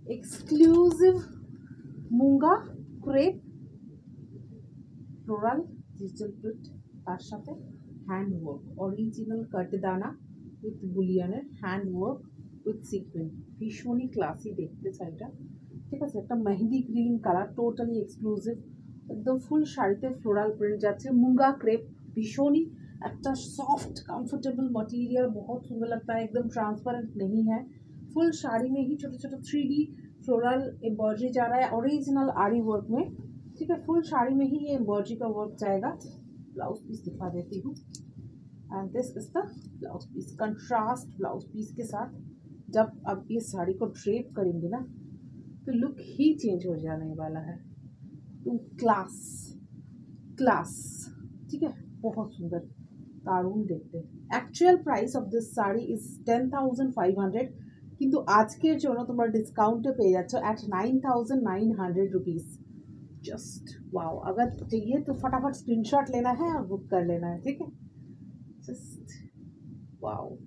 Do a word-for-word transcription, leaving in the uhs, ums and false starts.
Exclusive munga crepe floral digital print, তার সাথে hand work, original কাটদানা উইথ বুলিয়ানের হ্যান্ড ওয়ার্ক উইথ সিকুয়েন্ট, ভীষণই ক্লাসি দেখতে শাড়িটা। ঠিক আছে, একটা mehendi green colour, totally exclusive, একদম ফুল শাড়িতে ফ্লোরাল প্রিন্ট যাচ্ছে, मुंगा क्रेप, भीषणी একটা सॉफ्ट कंफर्टेबल मटेरियल, बहुत सुंदर लगता है, एकदम ट्रांसपेरेंट नहीं है, फुल साड़ी में ही छोटे छोटे थ्री डी फ्लोरल एम्ब्रॉयडरी जा रहा है ओरिजिनल आरी वर्क में। ठीक है, फुल साड़ी में ही ये एम्ब्रॉयडरी का वर्क जाएगा। ब्लाउज पीस दिखा देती हूँ, and this is the blouse piece, contrast blouse piece के साथ। जब अब ये साड़ी को ड्रेप करेंगे ना तो लुक ही चेंज हो जाने वाला है, तो क्लास क्लास। ठीक है, बहुत सुंदर दारुण देखते। Actual price of this sari is ten thousand five hundred, किंतु आजकेर जोनो तुम्हारा डिस्काउंटे पे जाच्छो at nine thousand nine hundred rupees. Just wow, अगर चाहिए तो फटाफट स्क्रीनशॉट लेना है और बुक कर लेना है। ठीक है, जस्ट वाओ।